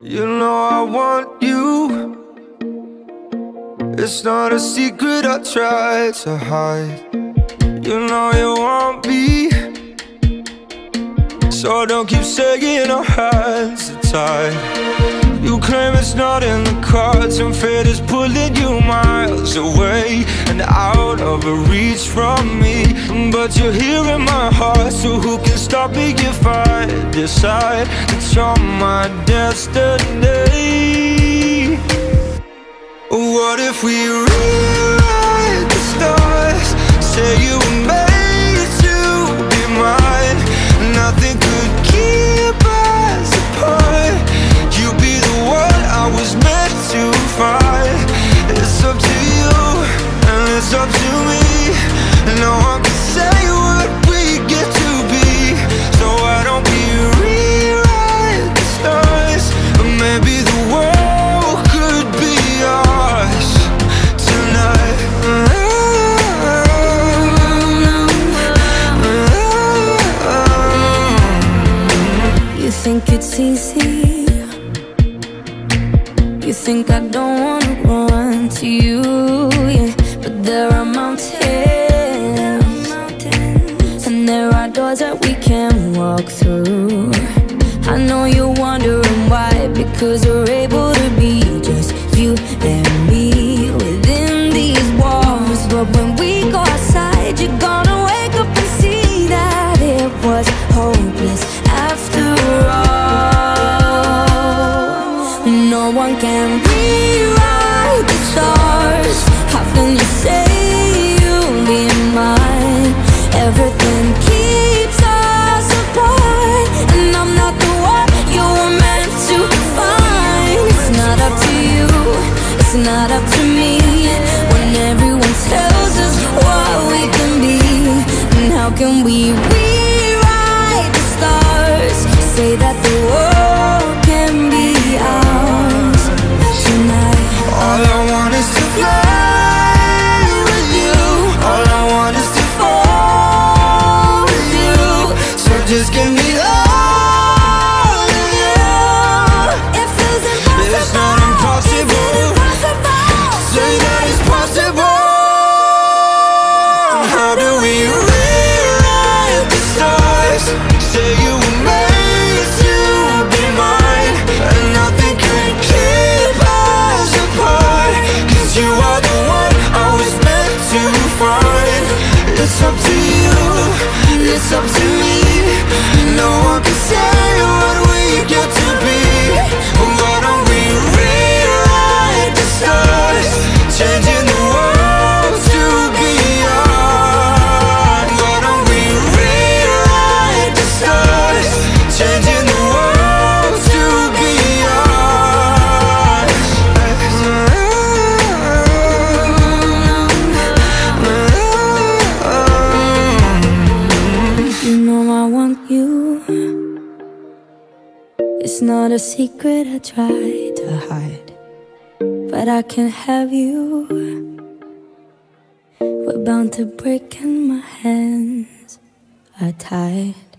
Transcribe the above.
You know I want you. It's not a secret I try to hide. You know you want me, so don't keep saying our hands are tied. You claim it's not in the cards, and fate is pulling you miles away and out of reach from me. But you're here in my heart, so who can stop me if I decide that you're my destiny? What if we rewrite the stars? Say you were made to be mine. Nothing could keep us apart. You'd be the one I was meant to find. It's up to you, and it's up to me. No one can say what we get to be. So why don't we rewrite the stars? Or maybe the world could be ours tonight. You think it's easy? You think I don't wanna run to you, yeah. But there are mountains, and there are doors that we can walk through. I know you're wondering why, because we're able to be just you and me within these walls. But when we go outside, you're gonna wake up and see that it was hopeless after all. No one can rewrite the stars. How can you say you'll be mine? Everything keeps us apart, and I'm not the one you were meant to find. It's not up to you, it's not up to me, when everyone tells us what we can be. And how can we rewrite the stars? Say that the world can be ours tonight. All I want is to fly with you. All I want is to fall with you. So just give me all of you. It feels impossible. It's not impossible. Say that it's possible. How do we rewrite the stars? Say you were made to be mine, and nothing can keep us apart. 'Cause you are the one I was meant to find. It's up to you, it's up to me. No one can say what we get to be. Why don't we rewrite the stars? Changing the world to be ours. Why don't we rewrite the stars? Changing the world to be ours. You know I want you. It's not a secret I try to hide, but I can have you. We're bound to break and my hands are tied.